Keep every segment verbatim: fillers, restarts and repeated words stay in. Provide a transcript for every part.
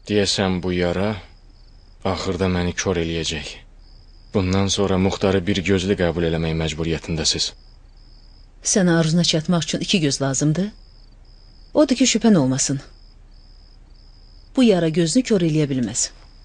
Deyəsən bu yara axırda məni kör eləyəcək. Bundan sonra Muxtarı bir gözlü qəbul eləmək məcburiyyətindəsiz. Sənə arzuna çatmaq üçün iki göz lazımdır. Odur ki, şübhən olmasın. Bu yara gözünü kör eləyə bilməz.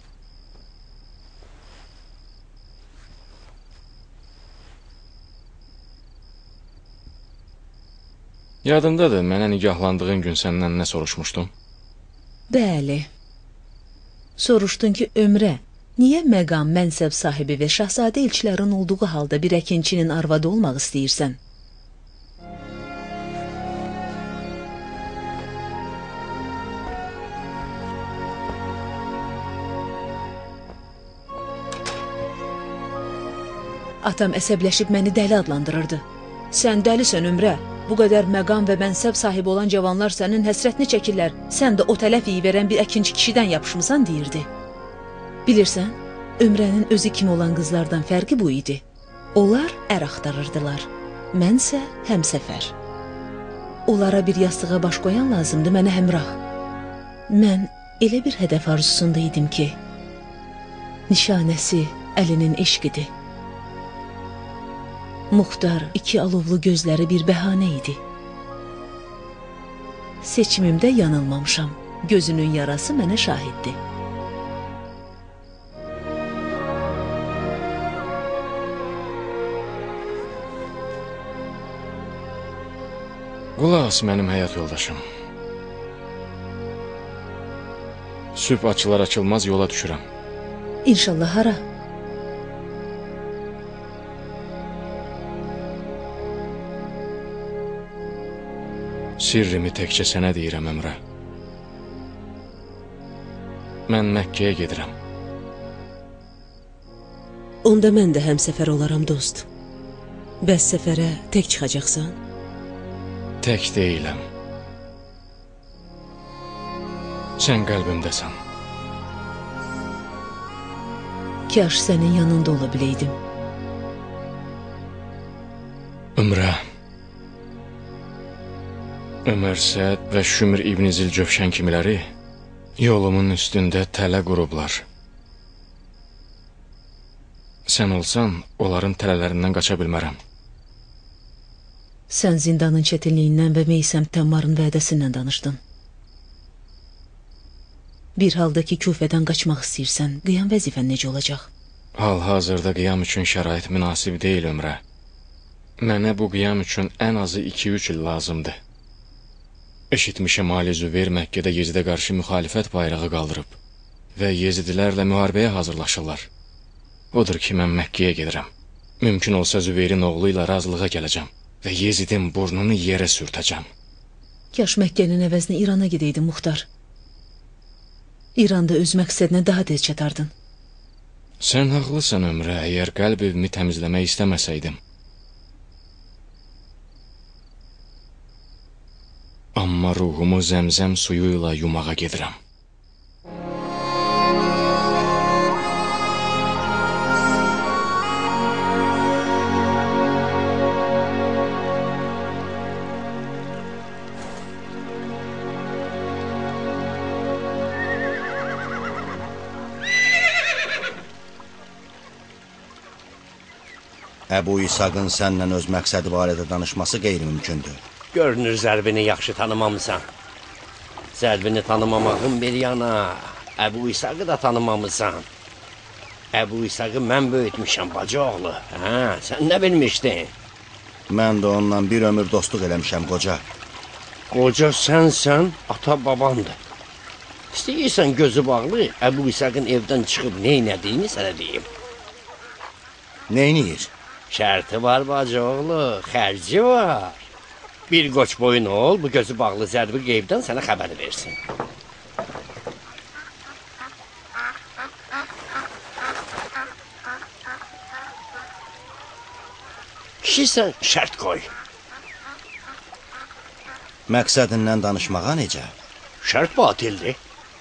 Yadındadır, mənə nigahlandığın gün səndən nə soruşmuşdum? Bəli. Soruşdun ki, Ömrə, niyə məqam, mənsəb sahibi və şahzadə elçilərin olduğu halda bir əkinçinin arvadı olmaq istəyirsən? Atam əsəbləşib məni dəli adlandırırdı. Sən dəlisən, Ömrə. Bu qədər məqam və mənsəb sahibi olan cavanlar sənin həsrətini çəkirlər. Sən də o tələf iyi verən bir əkinci kişidən yapışmısan, deyirdi. Bilirsən, Ömrənin özü kimi olan qızlardan fərqi bu idi. Onlar ər axtarırdılar. Mənsə həmsəfər. Onlara bir yastığa baş qoyan lazımdı, mənə həmrah. Mən elə bir hədəf arzusunda idim ki, nişanəsi əlinin eşqidir. Muxtar iki alovlu gözləri bir bəhanə idi. Seçimimdə yanılmamışam. Gözünün yarası mənə şahiddir. Qulaq as mənim həyat yoldaşım. Sübh açılar açılmaz yola düşürəm. İnşallah hara? Sirrimi təkcə sənə deyirəm, Ömrə. Mən Məkkəyə gedirəm. Onda mən də həmsəfər olaram, dost. Bəs səfərə tək çıxacaqsan? Tək deyiləm. Sən qəlbimdəsən. Kaş sənin yanında ola biləydim. Ömrə. Ömər Səd və Şümr İbn Zilcövşən kimiləri yolumun üstündə tələ qurublar. Sən olsan, onların tələlərindən qaça bilmərəm. Sən zindanın çətinliyindən və Meysəm Təmmarın vədəsindən danışdın. Bir halda ki, Küfədən qaçmaq istəyirsən, qiyam vəzifən necə olacaq? Hal-hazırda qiyam üçün şərait münasib deyil, Ömrə. Mənə bu qiyam üçün ən azı iki üç il lazımdır. Eşitmişəm, Ali Zübeyir Məkkədə Yezidə qarşı müxalifət bayrağı qaldırıb və Yezidilərlə müharibəyə hazırlaşırlar. Odur ki, mən Məkkəyə gedirəm. Mümkün olsa Zübeyrin oğlu ilə razılığa gələcəm və Yezidin burnunu yerə sürtəcəm. Kaş Məkkənin əvəzinə İrana gedəydin, Muxtar. İranda öz məqsədinə daha tez çatardın. Sən haqlısan, Ömrə, əgər qəlb evimi təmizləmək istəməsəydim. Amma ruhumu zəmzəm suyuyla yumağa gedirəm. Əbu İsaqın sənlə öz məqsədi barədə danışması qeyri-mümkündür. Görünür, zərbini yaxşı tanımamısan. Zərbini tanımamağın bir yana, Əbu İsaqı da tanımamısan. Əbu İsaqı mən böyütmüşəm, bacı oğlu. Hə, sən nə bilmişdin? Mən də ondan bir ömür dostluq eləmişəm, qoca. Qoca sənsən, ata babandır. İstəyirsən gözü bağlı, Əbu İsaqın evdən çıxıb neynədiyini sənə deyim. Neyniyir? Şərti var, bacı oğlu, xərci var. Bir qoç boyun ol, bu gözü bağlı zərbi qeybdən sənə xəbər versin. Kişi sən şərt qoy. Məqsədindən danışmağa necə? Şərt batildir.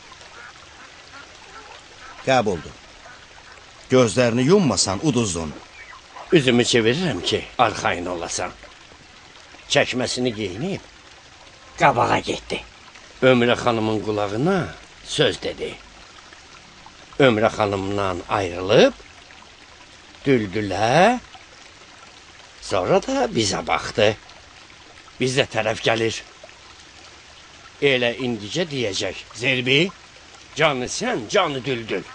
Qəbuldur. Gözlərini yummasan uduzdun. Üzümü çevirirəm ki, arxayın olasan. Çəkməsini geyinib, qabağa getdi. Ömrə xanımın qulağına söz dedi. Ömrə xanımdan ayrılıb, Düldülə, sonra da bizə baxdı. Bizə tərəf gəlir. Elə indicə deyəcək, Zerbi, canı sən, canı Düldül.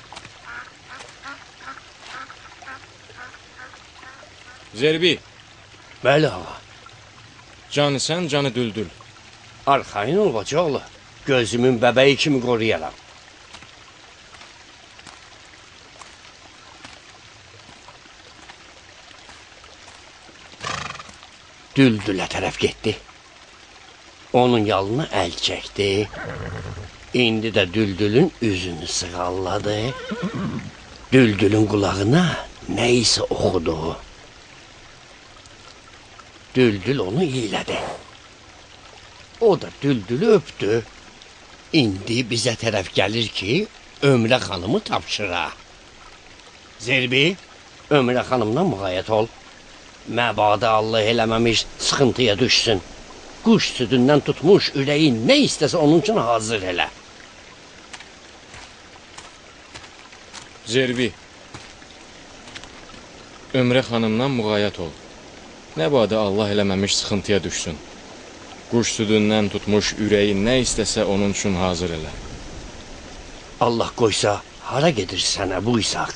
Zerbi, Bəli ağa, canı sən, canı Düldül. arxayın ol bacıoğlu, gözümün bəbəyi kimi qoruyaram. Düldülə tərəf getdi. Onun yalını əl çəkdi. İndi də Düldülün üzünü sığalladı. Düldülün qulağına nə isə oxudu. Düldül onu iylədi. O da Düldülü öpdü. İndi bizə tərəf gəlir ki, Ömrə xanımı tapşıra. Zerbi, Ömrə xanımdan müğayət ol. Məbadə Allah eləməmiş sıxıntıya düşsün. Quş südündən tutmuş ürəyin nə istəsə onun üçün hazır elə. Zerbi, Ömrə xanımdan müğayət ol. Nə badə Allah eləməmiş sıxıntıya düşsün. Quş südündən tutmuş ürəyin nə istəsə onun üçün hazır elə. Allah qoysa, hara gedirsən Əbu İsaq?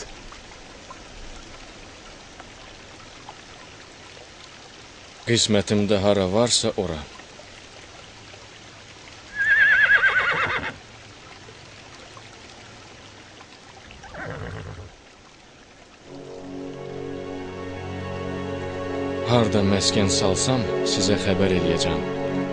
Qismətimdə hara varsa ora. Harda məskən salsam, sizə xəbər eləyəcəm.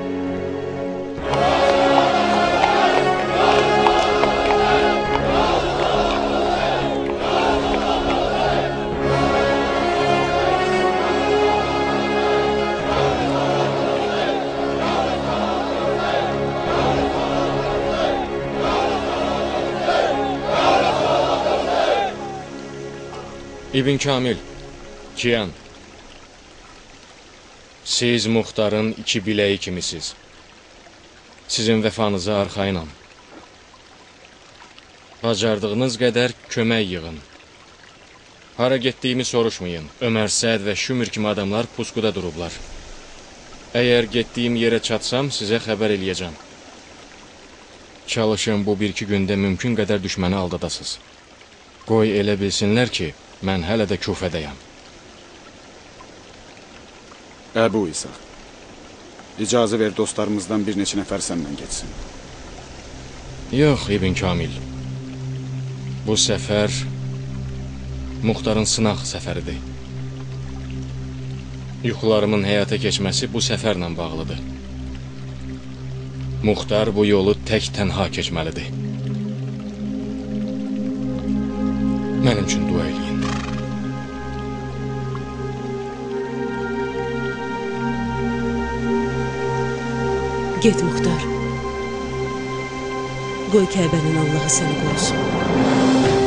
İbn Kamil, Cihan, siz Muxtarın iki biləyi kimisiniz. Sizin vəfanıza arxayınam. Bacardığınız qədər kömək yığın. Hara getdiyimi soruşmayın. Ömər Səd və Şümür kimi adamlar puskuda durublar. Əgər getdiyim yerə çatsam, sizə xəbər eləyəcəm. Çalışın bu bir-iki gündə mümkün qədər düşməni aldadasınız. Qoy elə bilsinlər ki, mən hələ də Küfədəyəm. Əbu İsaq, icazə ver dostlarımızdan bir neçə nəfər səndən geçsin. Yox, İbn Kamil. Bu səfər Muxtarın sınaq səfəridir. Yuxularımın həyata keçməsi bu səfərlə bağlıdır. Muxtar bu yolu tək tənha keçməlidir. Mənim üçün dua eləyin. Get Muxtar. Qoy Kəbənin Allahı səni qorusun.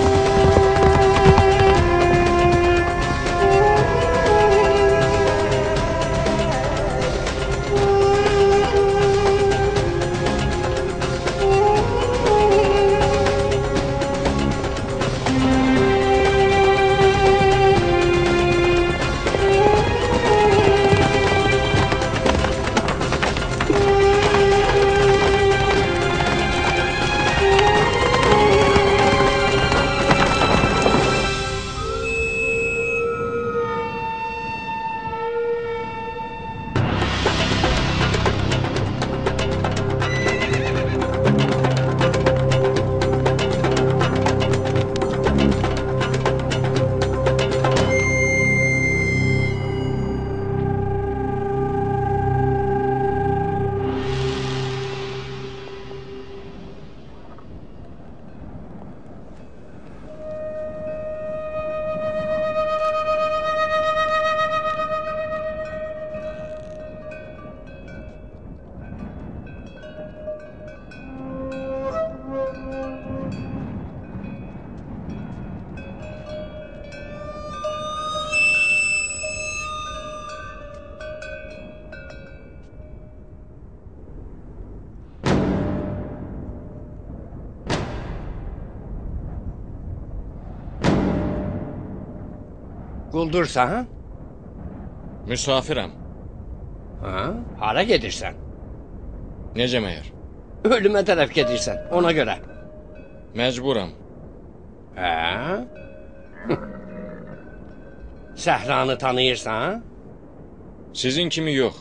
Quldursan, ha? Müsafirəm. Ha? Hara gedirsən? Necə məyər? Ölümə tərəf gedirsən, ona görə. Məcburam. Hə? Səhranı tanıyırsan? Sizin kimi yox.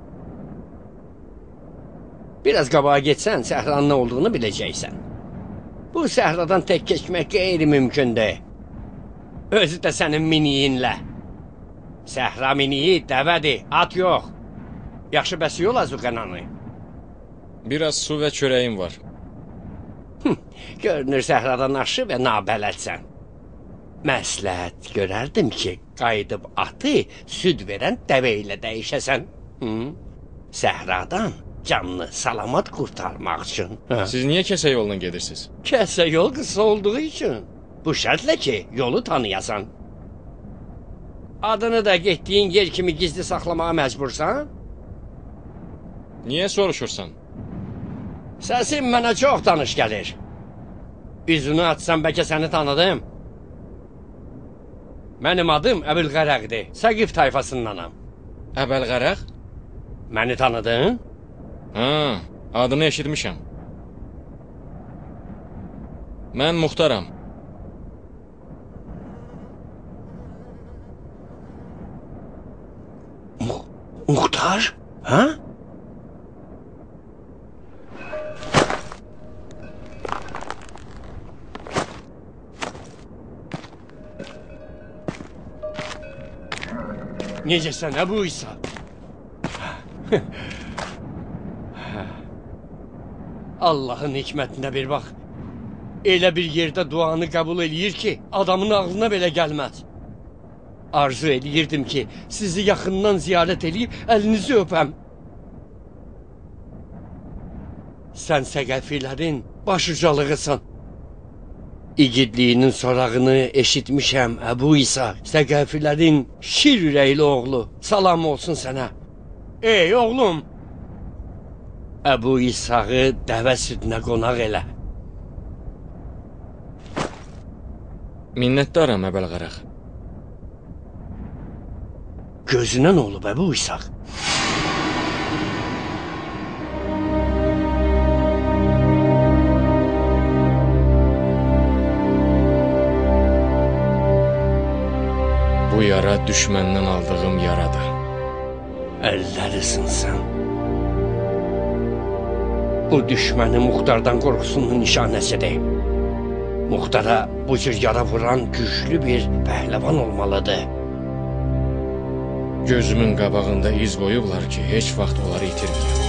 Biraz qabağa getsən, səhranın nə olduğunu biləcəksən. Bu səhradan tək keçmək qeyri-mümkündür. Özü də sənin miniyinlə. Səhra miniyi dəvədir, at yox. Yaxşı bəs yol azuqananı. Biraz su və çörəyim var. Görünür səhradan aşı və nabələdsən. Məsləhət görərdim ki, qayıdıb atı süd verən dəvə ilə dəyişəsən. Hı? Səhradan canını salamat qurtarmaq üçün. Hə? Siz niyə kəsə yolla gedirsiniz? Kəsə yol qısa olduğu üçün. Bu şərtlə ki, yolu tanıyasan. Adını da getdiyin yer kimi gizli saxlamağa məcbursan? Niyə soruşursan? Səsin mənə çox tanış gəlir. Üzünü açsam bəlkə səni tanıdım. Mənim adım Əbülqərəqdir. Səqif tayfasındanam. Əbəlqərəq? Məni tanıdın? Ha, adını eşitmişəm. Mən Muxtaram. Mu Muxtar? Ha? Necəsən Əbu İsa? Allahın hikmətinə bir bax. Elə bir yerdə duanı qəbul eləyir ki, adamın ağlına belə gəlməz. Arzu eləyirdim ki, sizi yaxından ziyarət eləyib əlinizi öpəm. Sən səqəfilərin başucalığısan. İgidliyinin sorağını eşitmişəm Əbu İsa, səqəfilərin şir ürəkli oğlu. Salam olsun sənə. Ey oğlum! Əbu İsa'ğı dəvə südünə qonaq elə. Minnətdaram Əbəlqərəq. Gözünə nə olub Əbu İsa? Bu yara düşməndən aldığım yaradır. Əllərisin sən. Bu düşməni Muxtardan qorxusunun nişanəsidir. Muxtara bu cür yara vuran güclü bir pəhləvan olmalıdır. Gözümün qabağında iz qoyublar ki, heç vaxt onları itirməyəm.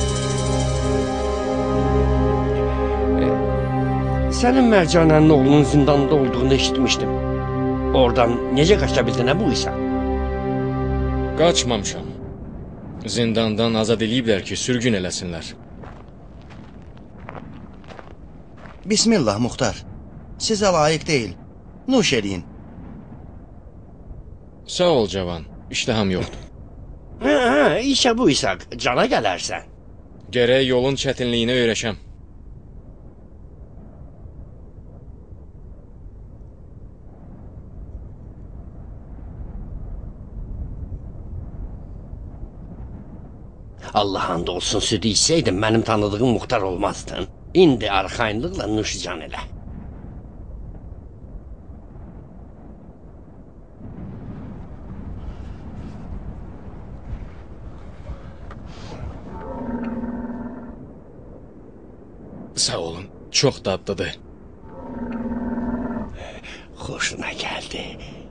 Sənin Mərcanənin oğlunun zindanda olduğunu eşitmişdim. Oradan necə qaça bildin Əbu İsa? Qaçmamışam. Zindandan azad eləyiblər ki, sürgün eləsinlər. Bismillah Muxtar. Sizə layiq deyil. Nuş eləyin. Sağ ol cavan, iştaham yoxdur. Hə, hə, işə bu İsa, cana gələrsən. Gərək yolun çətinliyini öyrəşəm. Allah and olsun südü içsəydin, mənim tanıdığım Muxtar olmazdın. İndi arxayınlıqla nuşcan elə. Sağ olun, çox dadlıdır. Xoşuna gəldi.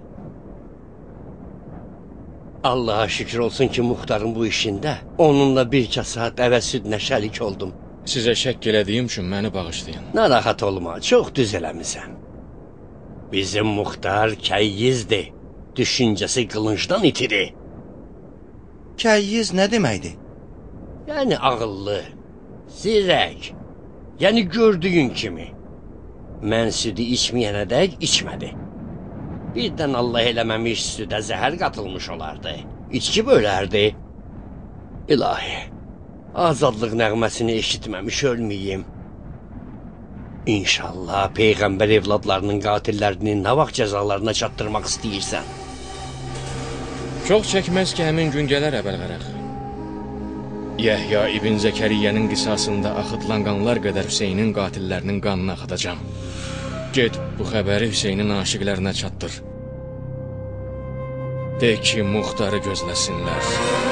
Allaha şükür olsun ki, Muxtarın bu işində onunla bir kasa dəvə südünə şərik oldum. Sizə şəkk elədiyim üçün məni bağışlayın. Narahat olma, çox düz eləmisən. Bizim Muxtar kəyyizdir. Düşüncəsi qılıncdan itiri. Kəyyiz nə deməkdir? Yəni ağıllı, zirək. Yəni gördüyün kimi. Mən südü içməyənə dək içmədi. Birdən Allah eləməmiş südə zəhər qatılmış olardı. İçki bölərdi. İlahi, azadlıq nəğməsini eşitməmiş ölməyim. İnşallah Peyğəmbər evladlarının qatillərini nə vaxt cəzalarına çatdırmaq istəyirsən? Çox çəkməz ki, həmin gün gələr əvvəl-qəraq. Yəhya İbn Zəkəriyyənin qisasında axıdılan qanlar qədər Hüseynin qatillərinin qanını axıdacam. Get, bu xəbəri Hüseynin aşiqlərinə çatdır. De ki, Muxtarı gözləsinlər.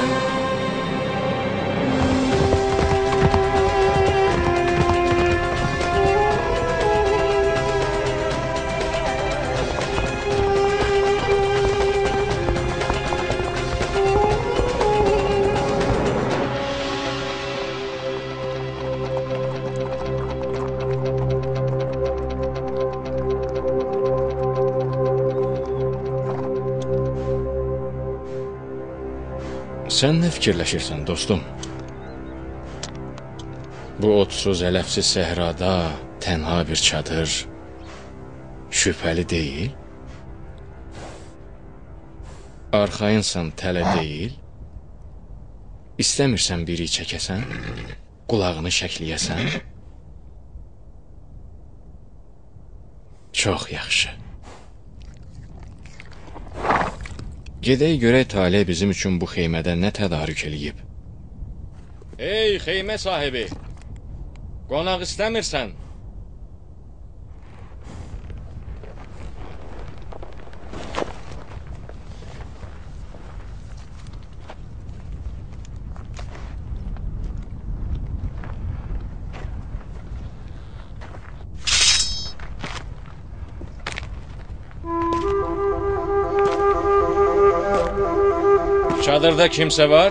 Sən nə fikirləşirsən, dostum? Bu otsuz, ələfsiz səhrada tənha bir çadır şübhəli deyil? Arxayınsan, tələ deyil? İstəmirsən biri çəkəsən, qulağını şəkliyəsən? Çox yaxşı. Gedək görək Talih bizim üçün bu xeymədə nə tədarük eləyib. Ey xeymə sahibi! Qonaq istəmirsən? Çadırda kimsə var?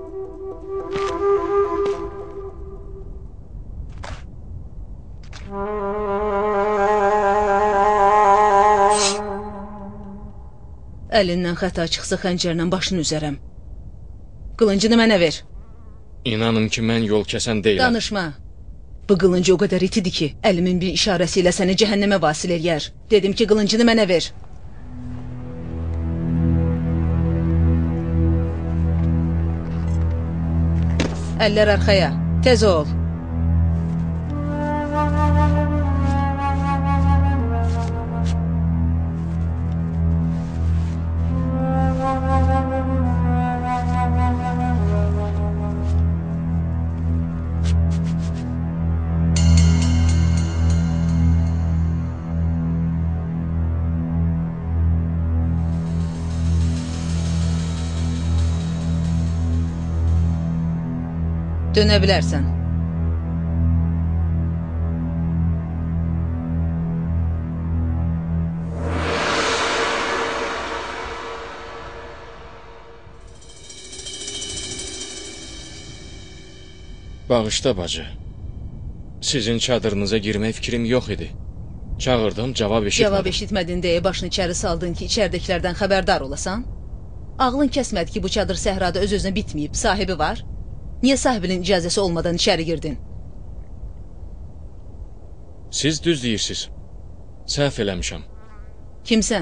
Əlindən xəta çıxsa xəncərlə başını üzərəm. Qılıncını mənə ver. İnanın ki, mən yol kəsən deyiləm. Danışma. Bu qılıncı o qədər itidir ki, əlimin bir işarəsi ilə səni cəhənnəmə vasil eləyər. Dedim ki, qılıncını mənə ver. Əllər arxaya. Tez ol. Dönə bilərsən. Bağışla bacı. Sizin çadırınıza girmək fikrim yox idi. Çağırdım, cavab eşitmədim. Cavab eşitmədin deyə başını içəri saldın ki, içərdəkilərdən xəbərdar olasan? Ağlın kəsmədi ki, bu çadır səhrada öz-özünə bitməyib, sahibi var. Niyə sahibinin icazəsi olmadan içəri girdin? Siz düz deyirsiniz. Səhv eləmişəm. Kimsən?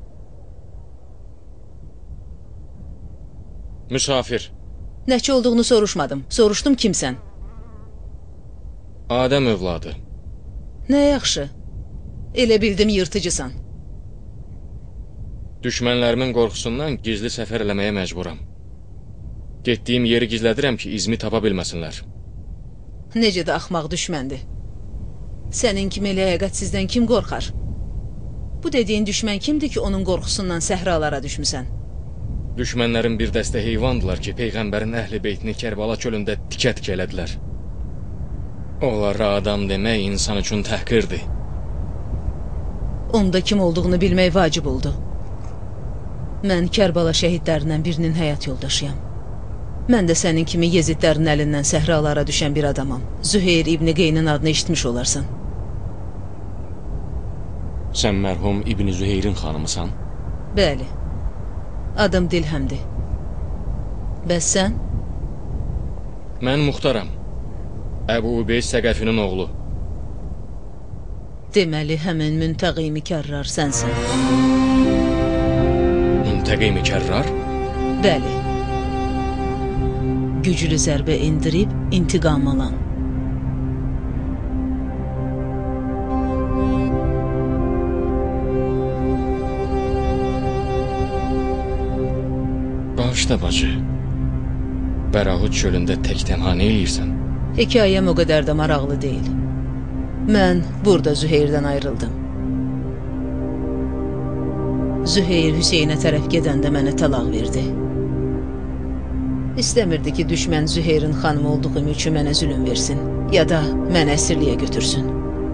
Müsafir. Nəçi olduğunu soruşmadım. Soruşdum kimsən? Adəm övladı. Nə yaxşı. Elə bildim yırtıcısan. Düşmənlərimin qorxusundan gizli səfər eləməyə məcburam. Getdiyim yeri gizlədirəm ki, izmi tapa bilməsinlər. Necə də axmaq düşməndir. Sənin kimi ləyaqətsizdən kim qorxar? Bu dediyin düşmən kimdir ki, onun qorxusundan səhralara düşmüsən? Düşmənlərin bir dəstə heyvandılar ki, Peyğəmbərin əhl-i beytini Kərbala çölündə tikə-tikə elədilər. Onlara adam demək insan üçün təhqirdir. Onda kim olduğunu bilmək vacib oldu. Mən Kərbala şəhidlərindən birinin həyat yoldaşıyam. Mən də sənin kimi Yezidlərin əlindən səhralara düşən bir adamam. Züheyr İbni Qeynin adını eşitmiş olarsan. Sən mərhum İbni Züheyrin xanımısan? Bəli. Adım Dilhəmdir. Bəs sən? Mən Muxtaram. Əbu Ubeyd Səqəfinin oğlu. Deməli, həmin Müntəqimi Kərrar sənsən. Müntəqimi Kərrar? Bəli. Güclü zərbə indirib, intiqam alan. Bağışla bacı. Bərahut çölündə tək tənha nə eləyirsən? Hekayəm o qədər də maraqlı deyil. Mən burada Züheyrdən ayrıldım. Züheyr Hüseynə tərəf gedəndə mənə talaq verdi. İstəmirdi ki, düşmən Züheyrin xanımı olduğum üçün mənə zülüm versin, ya da mənə əsirliyə götürsün.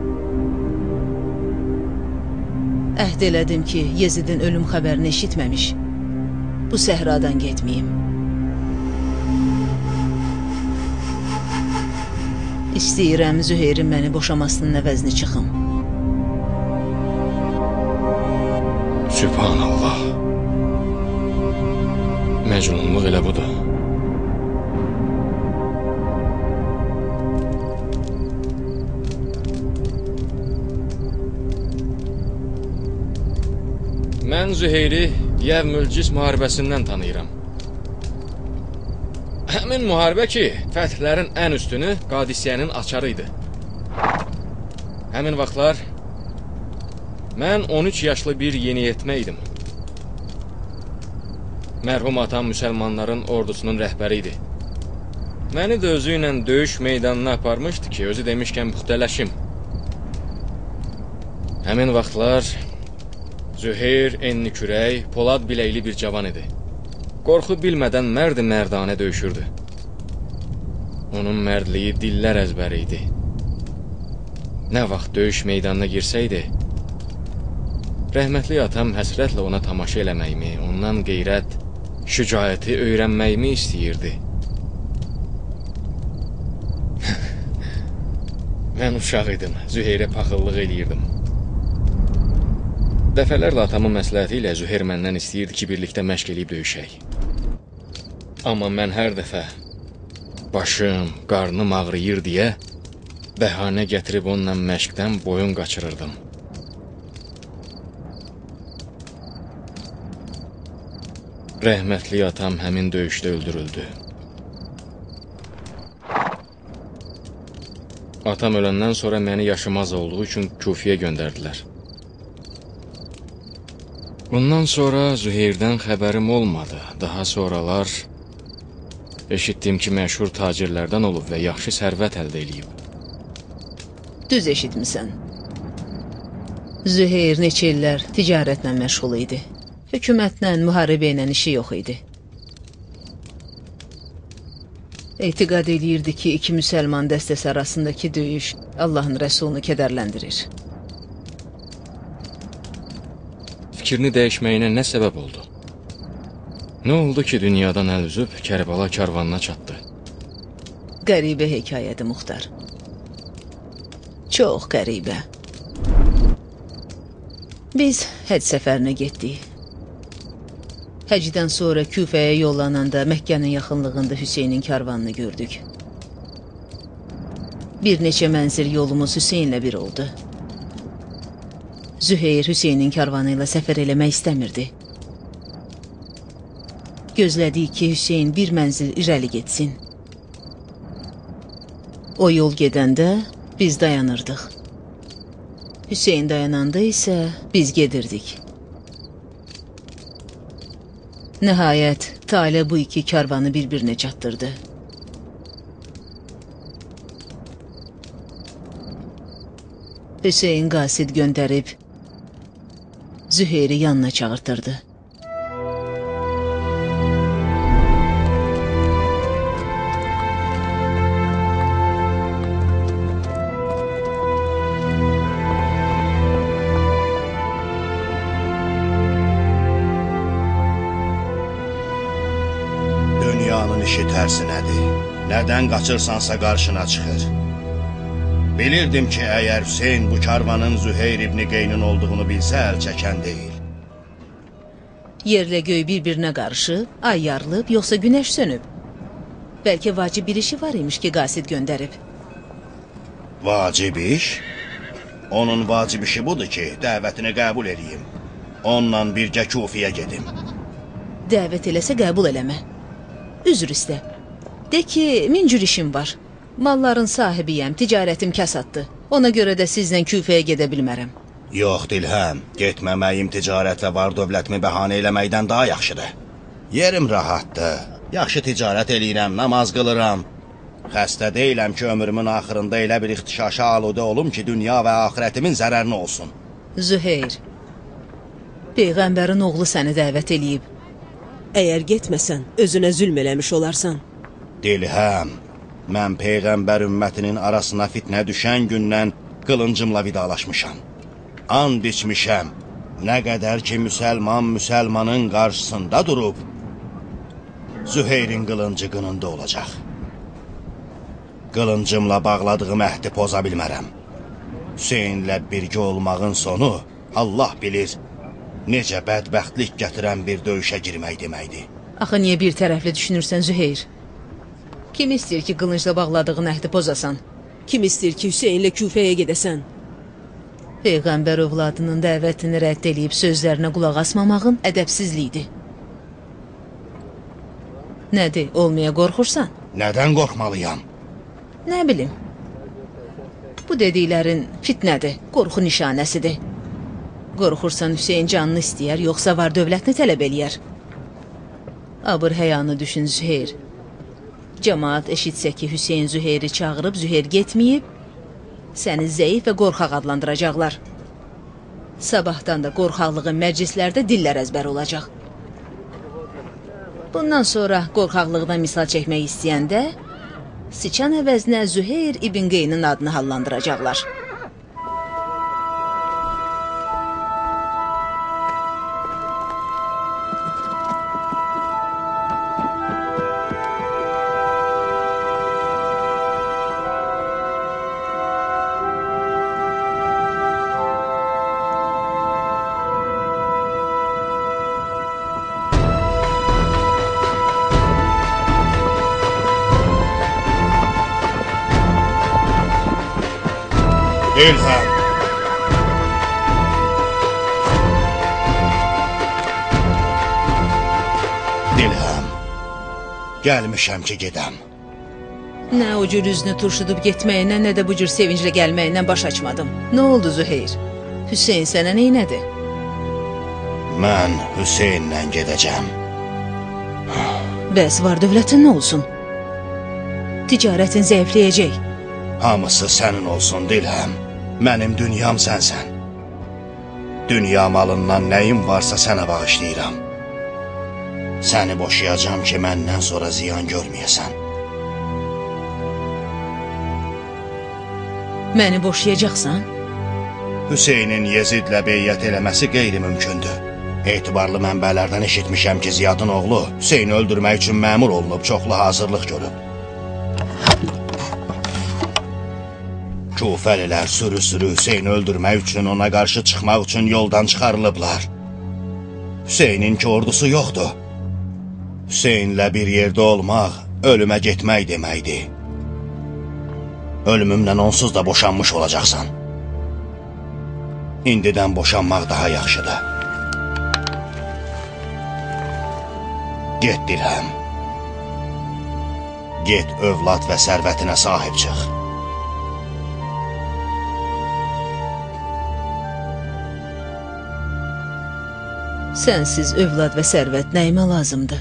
Əhd elədim ki, Yezidin ölüm xəbərini eşitməmiş, bu səhradan getməyim. İstəyirəm Züheyrin məni boşamasının əvəzini çıxım. Sübhanallah. Məcnunluq elə budur. Mən Züheyri Yevmülcis müharibəsindən tanıyıram. Həmin müharibə ki, fəthlərin ən üstünü Qadisiyənin açarı idi. Həmin vaxtlar mən on üç yaşlı bir yeniyetmə idim. Mərhum atam müsəlmanların ordusunun rəhbəri idi. Məni də özü ilə döyüş meydanına aparmışdı ki, özü demişkən puxtələşim. Həmin vaxtlar Züheyr enli kürək, polad biləkli bir cavan idi. Qorxu bilmədən mərd-i mərdanə döyüşürdü. Onun mərdliyi dillər əzbəri idi. Nə vaxt döyüş meydanına girsəydi, rəhmətli atam həsrətlə ona tamaşa eləməyimi, ondan qeyrət, şücaəti öyrənməyimi istəyirdi. Mən uşaq idim, Züheyrə paxıllıq eləyirdim. Dəfələrlə atamın məsləhəti ilə Züheyr məndən istəyirdi ki, birlikdə məşq eləyib döyüşək. Amma mən hər dəfə başım, qarnım ağrıyır deyə bəhanə gətirib onunla məşqdən boyun qaçırırdım. Rəhmətli atam həmin döyüşdə öldürüldü. Atam öləndən sonra məni yaşım az olduğu üçün Kufiyə göndərdilər. Bundan sonra Züheyrdən xəbərim olmadı. Daha sonralar eşitdim ki, məşhur tacirlərdən olub və yaxşı sərvət əldə eləyib. Düz eşitmisən. Züheyr neçə illər ticarətlə məşğul idi. Hökumətlə, müharibə ilə işi yox idi. Etiqad eləyirdi ki, iki müsəlman dəstəsi arasındakı döyüş Allahın rəsulunu kədərləndirir. Fikrini dəyişməyinə nə səbəb oldu? Nə oldu ki, dünyadan əl üzüb Kərbala karvanına çatdı? Qəribə hekayədir, Muxtar. Çox qəribə. Biz həcc səfərinə getdik. Həcdən sonra Küfəyə yollananda Məkkənin yaxınlığında Hüseynin karvanını gördük. Bir neçə mənzil yolumuz Hüseynlə bir oldu. Züheyr Hüseynin karvanı ilə səfər eləmək istəmirdi. Gözlədik ki, Hüseyn bir mənzil irəli getsin. O yol gedəndə biz dayanırdıq. Hüseyn dayananda isə biz gedirdik. Nəhayət, Talə bu iki karvanı bir-birinə çatdırdı. Hüseyn qasid göndərib Züheyri yanına çağırtırdı. Dünyanın işi tərsinədir. Nədən qaçırsansa qarşına çıxır. Bilirdim ki, əgər Hüseyn bu karvanın Züheyr ibn Qeynun olduğunu bilsə, əl çəkən deyil. Yerlə göy bir-birinə qarışıb, ay yarılıb, yoxsa günəş sönüb. Bəlkə vacib bir işi var imiş ki, qasid göndərib. Vacib iş? Onun vacib işi budur ki, dəvətini qəbul edeyim. Onunla birgə Kufiyə gedim. Dəvət eləsə qəbul eləmə. Üzr istə. De ki, min cür işim var. Malların sahibiyəm, ticarətim kəsaddır. Ona görə də sizlə Küfəyə gedə bilmərəm. Yox, Dilhəm, getməməyim ticarət və var dövlətimi bəhanə eləməkdən daha yaxşıdır. Yerim rahatdır. Yaxşı ticarət eləyirəm, namaz qılıram. Xəstə deyiləm ki, ömrümün axırında elə bir ixtişaşa aludə olum ki, dünya və axirətimin zərərinə olsun. Züheyr, Peyğəmbərin oğlu səni dəvət eləyib. Əgər getməsən, özünə zülm eləmiş olarsan. Dilhəm, mən Peyğəmbər ümmətinin arasına fitnə düşən gündən qılıncımla vidalaşmışam. And içmişəm, nə qədər ki, müsəlman müsəlmanın qarşısında durub, Züheyrin qılıncı qınında olacaq. Qılıncımla bağladığım əhdi poza bilmərəm. Hüseynlə birgə olmağın sonu, Allah bilir, necə bədbəxtlik gətirən bir döyüşə girmək deməkdir. Axı niyə bir tərəfli düşünürsən Züheyr? Kim istəyir ki, qılıncla bağladığın əhdi pozasan? Kim istəyir ki, Hüseynlə Küfəyə gedəsən? Peyğəmbər övladının dəvətini rədd eləyib sözlərinə qulaq asmamağın ədəbsizliyidir. Nədir, olmaya qorxursan? Nədən qorxmalıyam? Nə bilim. Bu dediklərin fitnədir, qorxu nişanəsidir. Qorxursan Hüseyin canını istəyər, yoxsa var dövlətini tələb eləyər. Abır həyanı düşün Züheyr. Cəmaat eşitsə ki, Hüseyin Züheyri çağırıb, Züheyr getməyib, səni zəif və qorxaq adlandıracaqlar. Sabahdan da qorxaqlığın məclislərdə dillər əzbər olacaq. Bundan sonra qorxaqlıqdan misal çəkmək istəyəndə, sıçan əvəzinə Züheyr İbn Qeynin adını hallandıracaqlar. Dilhəm. Dilhəm. Gəlmişəm ki, gedəm. Nə o cür üzünü turşudub getməyinə, nə də bu cür sevinclə gəlməyindən baş açmadım. Nə oldu Züheyr? Hüseyin sənə neynədi? Mən Hüseynlə gedəcəm. Bəs var dövlətin nə olsun? Ticarətin zəifləyəcək. Hamısı sənin olsun Dilhəm. Mənim dünyam sənsən. Dünya malından nəyim varsa sənə bağışlayıram. Səni boşayacam ki, məndən sonra ziyan görməyəsən. Məni boşayacaqsan? Hüseynin Yezidlə beyyət eləməsi qeyri-mümkündür. Etibarlı mənbələrdən eşitmişəm ki, Ziyadın oğlu Hüseyni öldürmək üçün məmur olunub, çoxlu hazırlıq görüb. Kufəlilər sürü-sürü Hüseyni öldürmək üçün, ona qarşı çıxmaq üçün yoldan çıxarılıblar. Hüseynin ki ordusu yoxdur. Hüseynlə bir yerdə olmaq, ölümə getmək deməkdir. Ölümümlə onsuz da boşanmış olacaqsan. İndidən boşanmaq daha yaxşıdır. Get Dilhəm. Get övlad və sərvətinə sahib çıx. Sənsiz övlad və sərvət nəyimə lazımdır?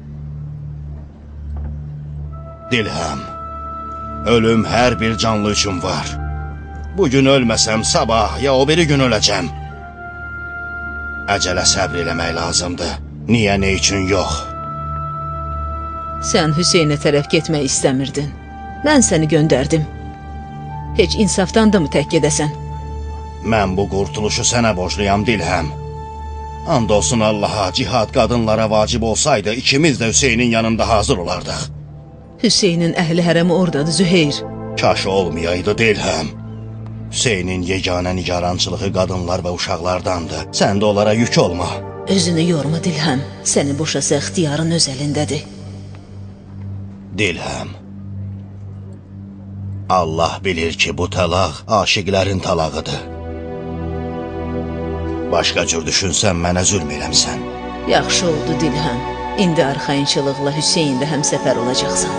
Dilhəm, ölüm hər bir canlı üçün var. Bugün ölməsəm sabah ya o biri gün öləcəm. Əcələ səbr eləmək lazımdır. Niyə, nə üçün yox? Sən Hüseynə tərəf getmək istəmirdin. Mən səni göndərdim. Heç insafdan da mı tək gedəsən? Mən bu qurtuluşu sənə borcluyam Dilhəm. And olsun Allaha, cihad qadınlara vacib olsaydı, ikimiz də Hüseynin yanında hazır olardıq. Hüseynin əhli hərəmi oradadır Züheyr. Kaş olmayaydı Dilhəm. Hüseynin yeganə nigarançılığı qadınlar və uşaqlardandır. Sən də onlara yük olma. Özünü yorma Dilhəm. Səni boşasa ixtiyarın öz əlindədir. Dilhəm. Allah bilir ki, bu talaq aşiqlərin talağıdır. Başqa cür düşünsən, mənə zülm eləmsən. Yaxşı oldu Dilhəm. İndi arxayınçılıqla Hüseynlə həmsəfər olacaqsan.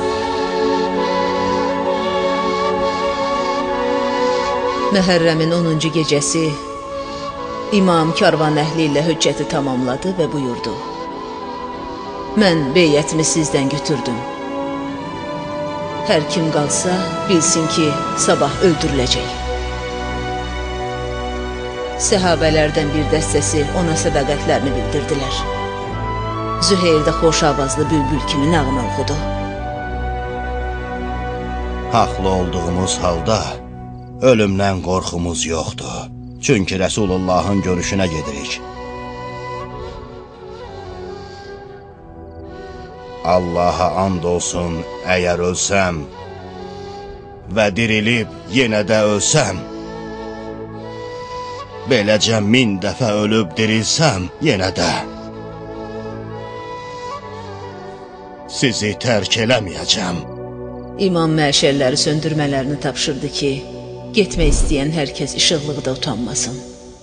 Məhərrəmin onuncu gecəsi İmam karvan əhli ilə hüccəti tamamladı və buyurdu. Mən beyyətimi sizdən götürdüm. Hər kim qalsa, bilsin ki, sabah öldürüləcək. Səhabələrdən bir dəstəsi ona sədaqətlərini bildirdilər. Züheyr də xoş avazlı bülbül kimi nəğmə oxudu. Haqlı olduğumuz halda ölümdən qorxumuz yoxdur. Çünki Rəsulullahın görüşünə gedirik. Allaha and olsun, əgər ölsəm və dirilib yenə də ölsəm, beləcə min dəfə ölüb dirilsəm yenə də sizi tərk eləməyəcəm. İmam məşəlləri söndürmələrini tapşırdı ki, getmək istəyən hər kəs işıqlıqda utanmasın.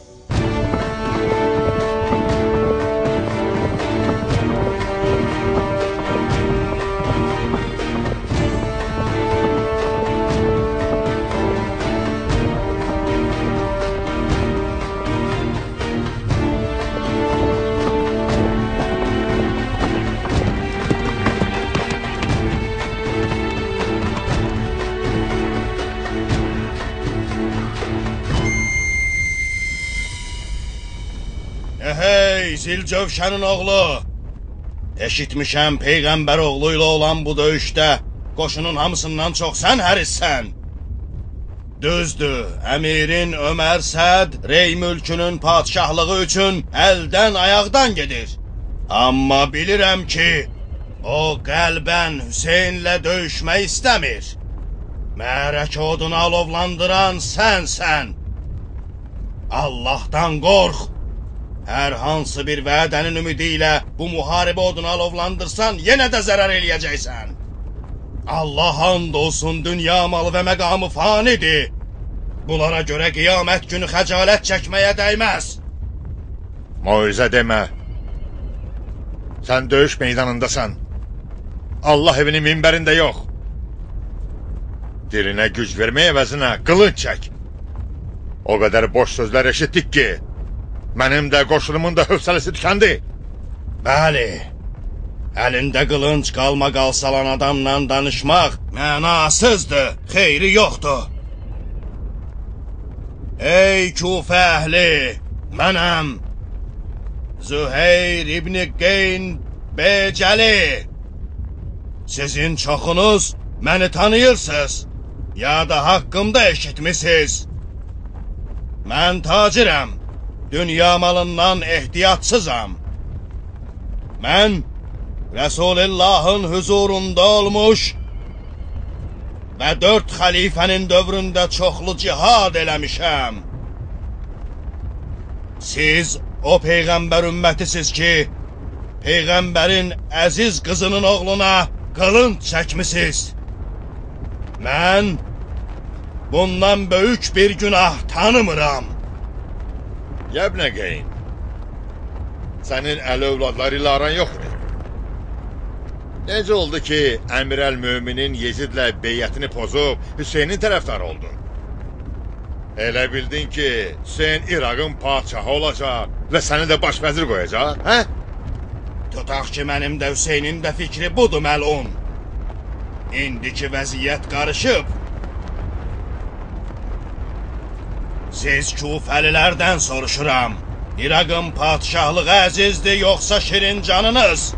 Hey, Zilcövşənin oğlu! Eşitmişəm Peyğəmbər oğlu ilə olan bu döyüşdə qoşunun hamısından çox sən hərissən. Düzdür, əmirin Ömər Səd Rey mülkünün padişahlığı üçün əldən ayaqdan gedir. Amma bilirəm ki, o qəlbən Hüseynlə döyüşmək istəmir. Mərək odunu alovlandıran sənsən. Allahdan qorx. Hər hansı bir vədənin ümidi ilə bu müharibə odunu alovlandırsan, yenə də zərər eləyəcəksən. Allah and olsun, dünya malı və məqamı fanidir. Bunlara görə qiyamət günü xəcalət çəkməyə dəyməz. Moizə demə. Sən döyüş meydanındasan. Allah evinin minbərində yox. Dilinə güc vermək əvəzinə qılınc çək. O qədər boş sözlər eşitdik ki, mənim də qoşunumun da hövsələsi tükəndi. Bəli, əlində qılınc qalma qalsalan adamla danışmaq mənasızdır, xeyri yoxdur. Ey Kufə əhli, mənəm Züheyr İbni Qeyn Becəli. Sizin çoxunuz məni tanıyırsınız, ya da haqqımda eşitmisiniz. Mən tacirəm. Dünya malından ehtiyatsızam. Mən Rəsulillahın huzurunda olmuş və dörd xəlifənin dövründə çoxlu cihad eləmişəm. Siz o Peyğəmbər ümmətisiz ki, Peyğəmbərin əziz qızının oğluna qılınc çəkmisiniz. Mən bundan böyük bir günah tanımıram. Yəbnə Qeyn, sənin əli övladları ilə aran yoxdur. Necə oldu ki, Əmir əl-Möminin Yezidlə beyyətini pozub Hüseynin tərəfdarı oldu? Elə bildin ki, Hüseyn İraqın padişahı olacaq və səni də baş vəzir qoyacaq, hə? Tutaq ki, mənim də Hüseynin də fikri budur məlun. İndiki vəziyyət qarışıb. Siz Kufəlilərdən soruşuram. İraqın padişahlığı əzizdir, yoxsa şirin canınız?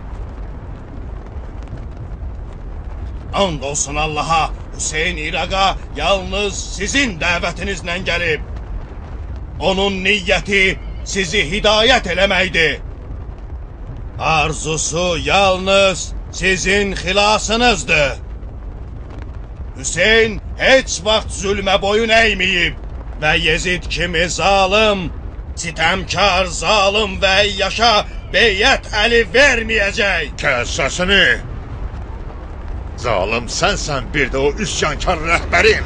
And olsun Allaha, Hüseyn İraqa yalnız sizin dəvətinizlə gəlib. Onun niyyəti sizi hidayət eləməkdir. Arzusu yalnız sizin xilasınızdır. Hüseyn heç vaxt zülmə boyun əyməyib və Yezid kimi zalım, sitəmkar, zalım və yaşa beyyət əli verməyəcək. Kəs səsini! Zalım sənsən, bir də o üsyankar rəhbərin!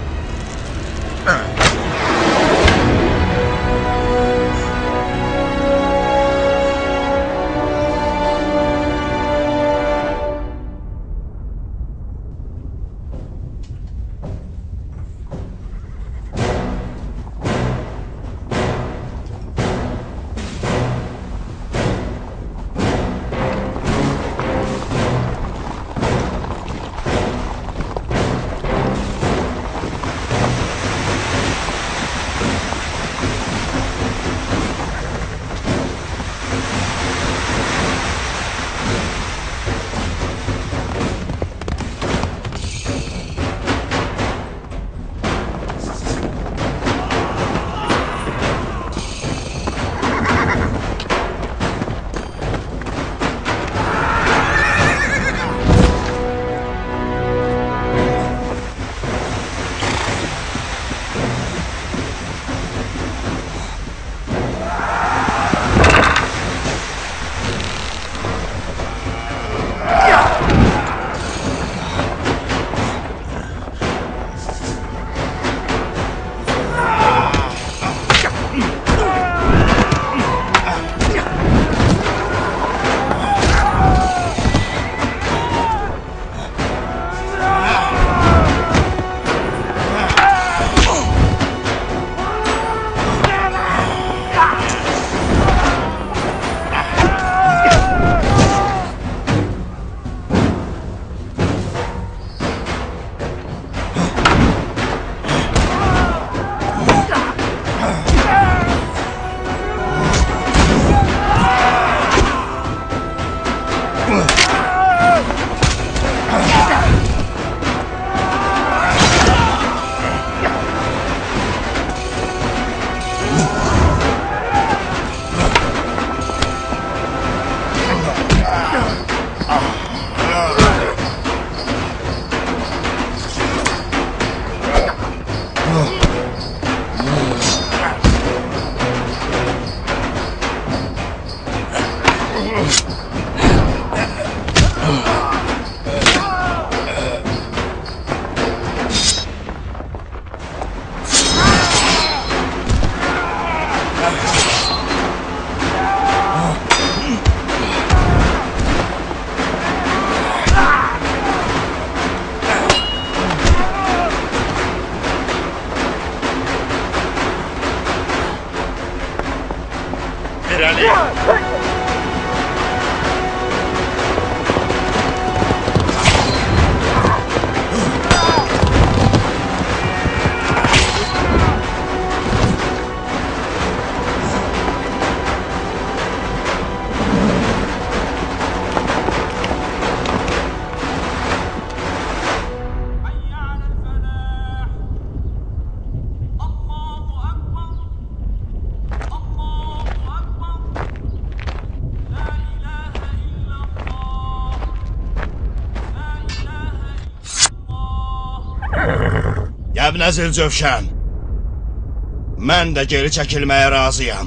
Yəbnə Zülcövşən, mən də geri çəkilməyə razıyam.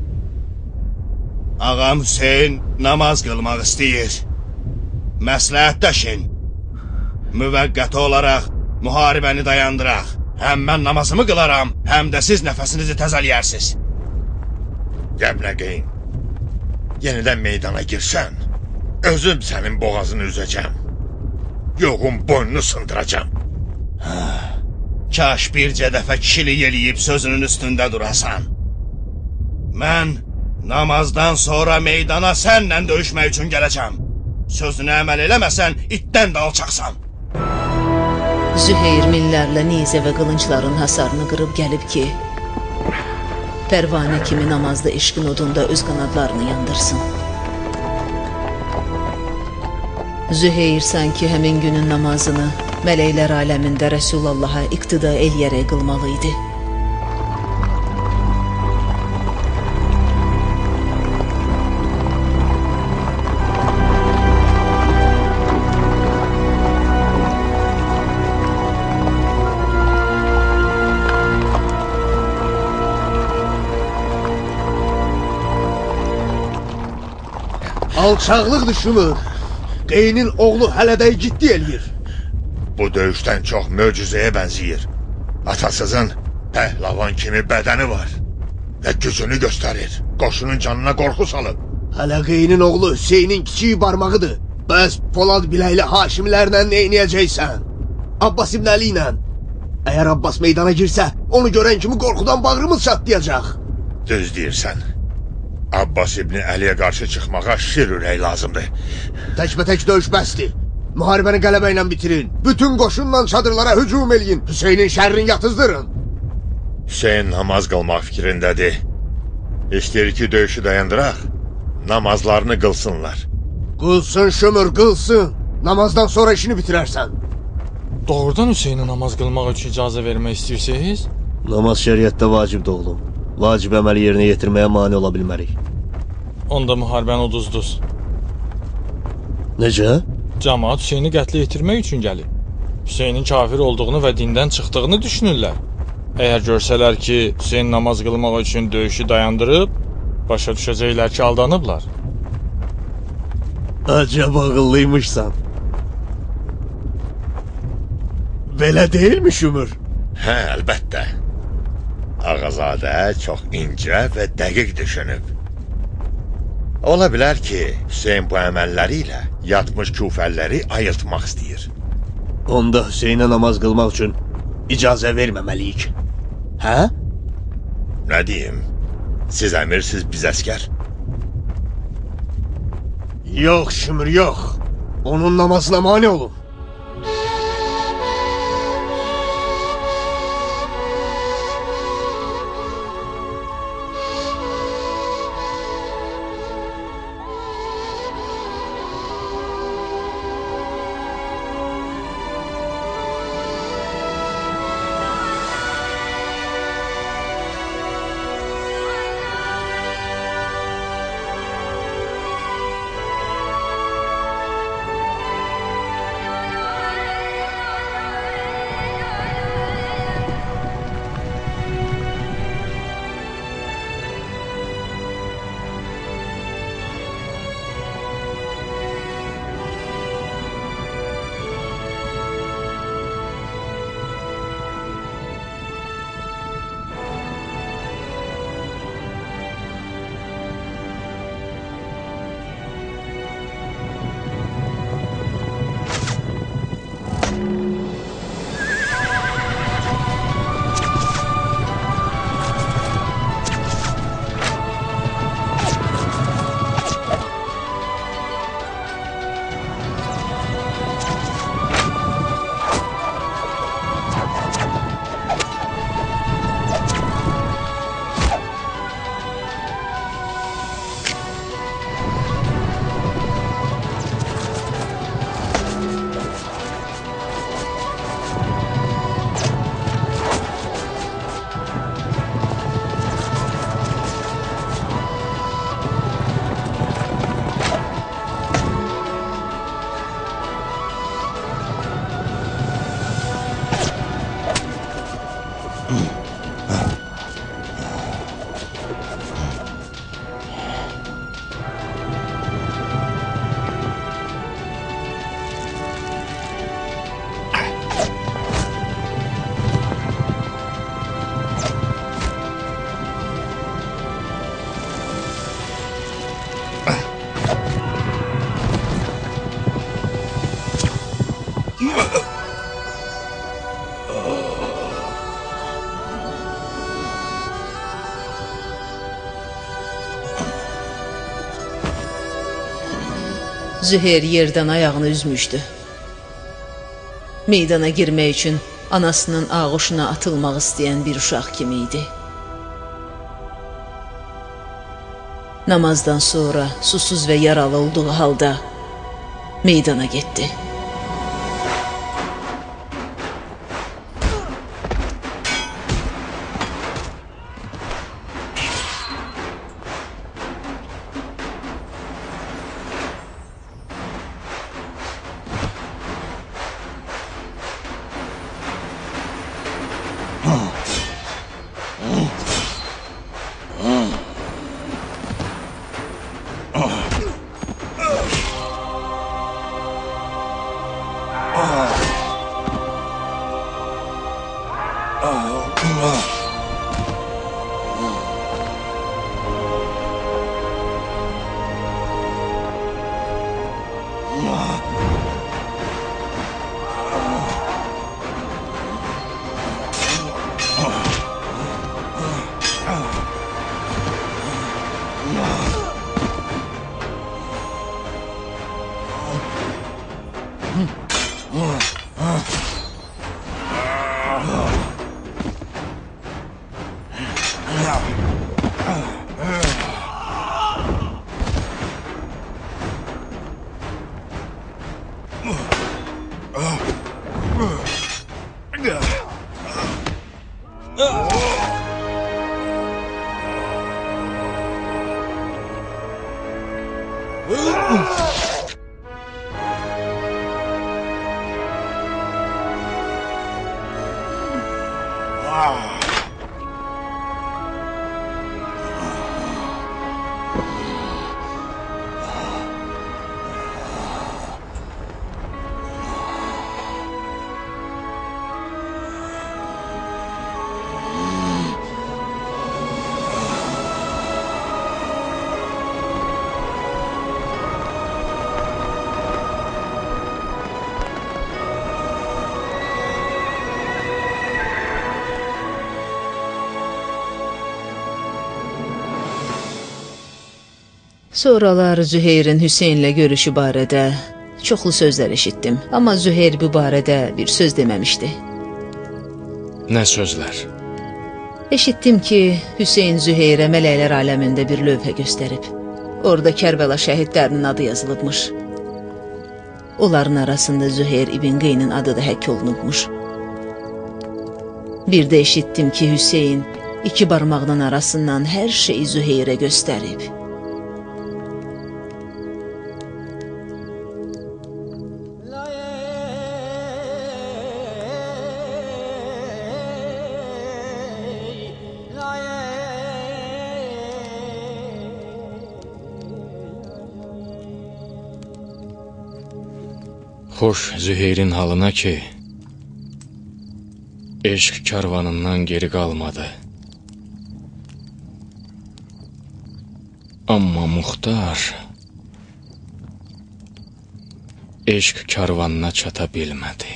Ağam Hüseyin namaz qılmaq istəyir. Məsləhətləşin. Müvəqqəti olaraq müharibəni dayandıraq. Həm mən namazımı qılaram, həm də siz nəfəsinizi təzələyərsiniz. Yəbnə Qeyn, yenidən meydana girsən, özüm sənin boğazını üzəcəm. Yoğun boynunu sındıracam. Kaş bircə dəfə kişilik eləyib sözünün üstündə durasan. Mən namazdan sonra meydana sənlə döyüşmək üçün gələcəm. Sözünə əməl eləməsən, itdən də alçaqsan. Züheyr minlərlə nizə və qılınçların hasarını qırıb gəlib ki, pərvanə kimi namazda eşqin odunda öz qanadlarını yandırsın. Züheyr sanki həmin günün namazını mələklər aləmində Rəsulallaha iqtida eləyərək qılmalı idi. Alçaqlıqdır Şümür. Qeynin oğlu hələ də ciddi eləyir. Bu döyüşdən çox möcüzəyə bənziyir. Atasızın pəhləvan kimi bədəni var və gücünü göstərir. Qoşunun canına qorxu salıb. Hələ Qeynin oğlu Hüseynin kiçik barmağıdır. Bəs Polad biləkli Haşimlərlə neynəyəcəksən? Abbas İbn Əli ilə. Əgər Abbas meydana girsə, onu görən kimi qorxudan bağrımız çatlayacaq. Düz deyirsən. Abbas İbn Əliyə qarşı çıxmağa şir ürək lazımdır. Təkbətək döyüş bəsdir. Müharibəni qələbə ilə bitirin. Bütün qoşunla çadırlara hücum eləyin. Hüseynin şərrini yatızdırın. Hüseyin namaz qılmaq fikrindədir. İstəyir ki, döyüşü dayandıraq, namazlarını qılsınlar. Qılsın Şümür, qılsın. Namazdan sonra işini bitirərsən. Doğrudan Hüseyinə namaz qılmaq üçün icazə vermək istəyirsiniz? Namaz şəriətdə vacibdir oğlum. Vacib əməli yerinə yetirməyə mane ola bilmərik. Onda müharibəni uduzduz. Necə? Cəmaat Hüseyini qətlə yetirmək üçün gəlib. Hüseynin kafir olduğunu və dindən çıxdığını düşünürlər. Əgər görsələr ki, Hüseyin namaz qılmaq üçün döyüşü dayandırıb, başa düşəcəklər ki, aldanıblar. Acaba ağıllıymışsan. Belə deyilmi Şümür? Hə, əlbəttə. Ağazadə çox incə və dəqiq düşünüb. Ola bilər ki, Hüseyin bu əməlləri ilə yatmış küfəlləri ayıltmaq istəyir. Onda Hüseyinə namaz qılmaq üçün icazə verməməliyik. Hə? Nə deyim? Siz əmirsiz, biz əskər. Yox Şümür, yox. Onun namazına mane olun. Züheyr yerdən ayağını üzmüşdü. Meydana girmək üçün anasının ağuşuna atılmaq istəyən bir uşaq kimi idi. Namazdan sonra susuz və yaralı olduğu halda meydana getdi. Sonralar Züheyrin Hüseynlə görüşü barədə çoxlu sözlər eşitdim. Amma Züheyr bu barədə bir söz deməmişdi. Nə sözlər? Eşitdim ki, Hüseyn Züheyrə mələklər aləmində bir lövhə göstərib. Orada Kərbəla şəhidlərinin adı yazılıbmış. Onların arasında Züheyr İbn Qeynin adı da həkk olunubmuş. Bir də eşitdim ki, Hüseyn iki barmağının arasından hər şeyi Züheyrə göstərib. Xoş Züheyrin halına ki, eşq karvanından geri qalmadı. Amma Muxtar eşq karvanına çata bilmədi.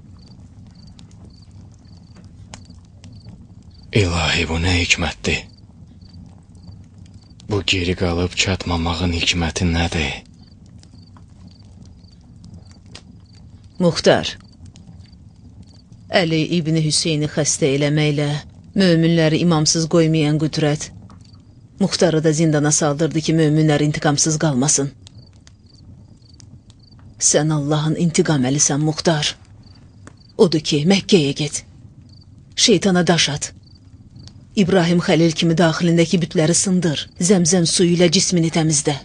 İlahi, bu nə hikmətdir? Bu geri qalıb çatmamağın hikməti nədir? Muxtar, Əli İbni Hüseyni xəstə eləməklə möminləri imamsız qoymayan qüdrət Muxtarı da zindana saldırdı ki, möminlər intiqamsız qalmasın. Sən Allahın intiqam əlisən, Muxtar. Odur ki, Məkkəyə get. Şeytana daş at. İbrahim Xəlil kimi daxilindəki bütləri sındır. Zəmzəm suyu ilə cismini təmizlə.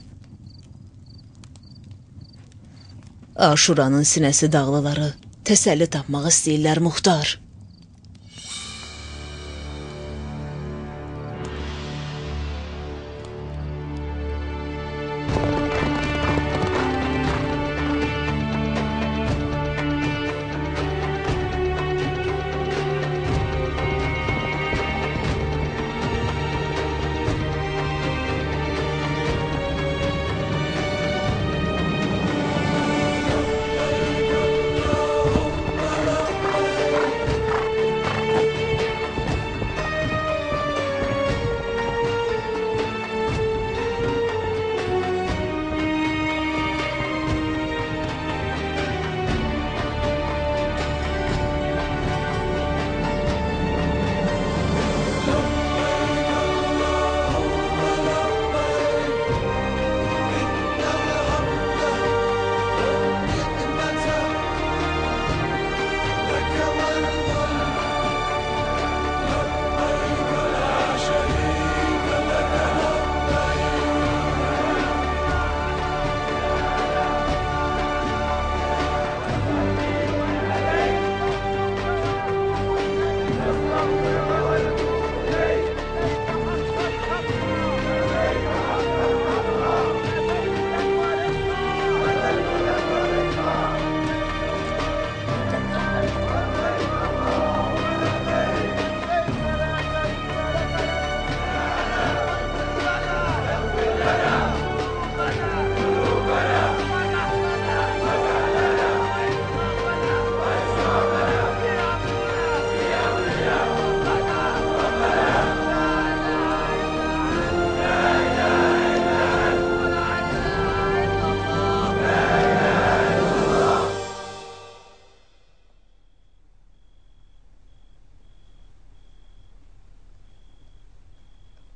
Aşuranın sinəsi dağlıları təsəlli tapmaq istəyirlər, Muxtar.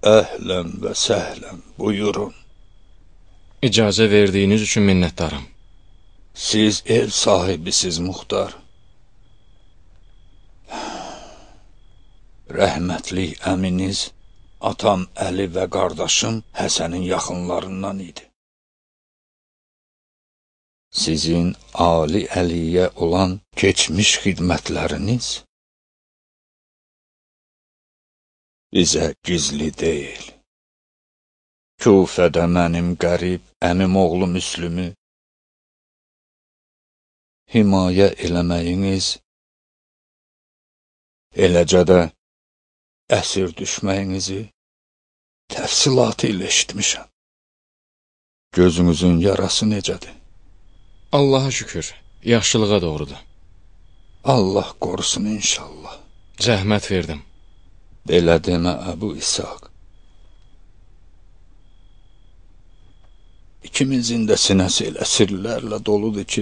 Əhlən və səhlən, buyurun. İcazə verdiyiniz üçün minnətdarım. Siz ev sahibisiz, muxtar. Rəhmətli əminiz, atam Əli və qardaşım Həsənin yaxınlarından idi. Sizin Ali Əliyə olan keçmiş xidmətləriniz bizə gizli deyil. Küfədə mənim qərib əmim oğlu Müslümü himayə eləməyiniz, eləcə də əsir düşməyinizi təfsilatı ilə eşitmişəm. Gözünüzün yarası necədir? Allaha şükür, yaxşılığa doğrudur. Allah qorusun inşallah. Zəhmət verdim. Belə demə, Əbu İshaq. İkimizin də sinəsi elə sirlərlə doludur ki,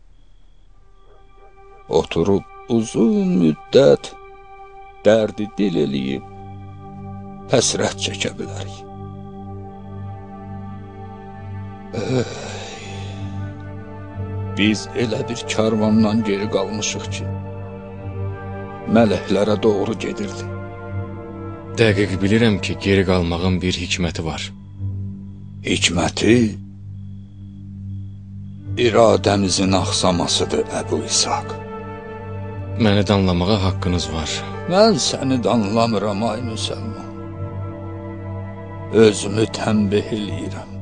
oturub uzun müddət dərdi dil eləyib, həsrət çəkə bilərik. Ey, biz elə bir karvandan geri qalmışıq ki, mələklərə doğru gedirdi. Dəqiq bilirəm ki, geri qalmağın bir hikməti var. Hikməti iradəmizin axsamasıdır, Əbu İshaq. Məni danlamağa haqqınız var. Mən səni danlamıram, ay müsəlman. Özümü tənbih eləyirəm.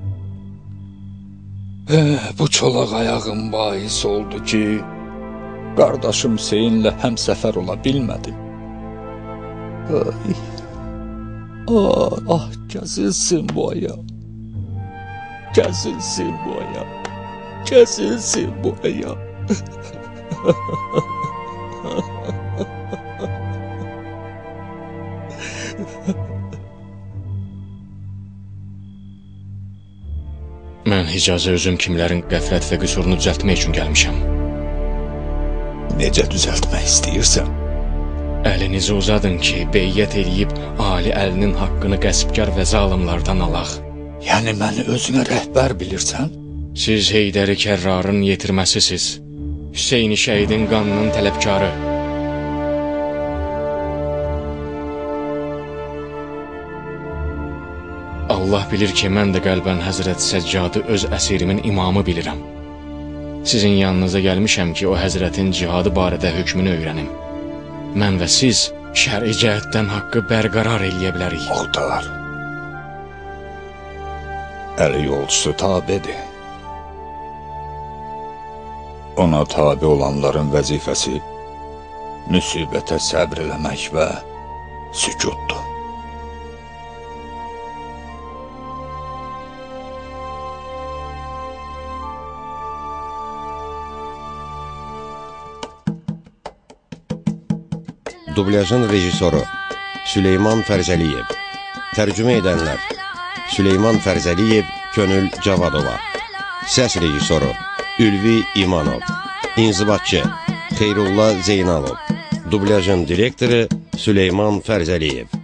Eh, bu çolaq ayağım bahis oldu ki, qardaşım Hüseynlə həmsəfər ola bilmədim. Ay, ah, ah, kəsilsin bu ayaq. Kəsilsin bu ayaq. Kəsilsin bu ayaq. Mən Hicazə özüm kimlərin qəflət və qüsurunu düzəltmək üçün gəlmişəm. Necə düzəltmək istəyirsən? Əlinizi uzadın ki, beyyət eləyib Ali Əlinin haqqını qəsbkar və zalimlardan alaq. Yəni məni özünə rəhbər bilirsən? Siz Heydəri Kərrarın yetirməsisiz. Hüseyni şəhidin qanının tələbkarı. Allah bilir ki, mən də qəlbən Həzrət Səccadı öz əsirimin imamı bilirəm. Sizin yanınıza gəlmişəm ki, o Həzrətin cihadı barədə hökmünü öyrənim. Mən və siz şəri cəhətdən haqqı bərqərar eləyə bilərik. Muxtar, Əli yolcusu tabidir. Ona tabi olanların vəzifəsi müsibətə səbr eləmək və sükutdur. Dublyajın rejissoru Süleyman Fərzəliyev. Tərcümə edənlər Süleyman Fərzəliyev, Könül Cavadova. Səs rejissoru Ülvi İmanov. İnzibatçı Xeyrullah Zeynalov. Dublyajın direktoru Süleyman Fərzəliyev.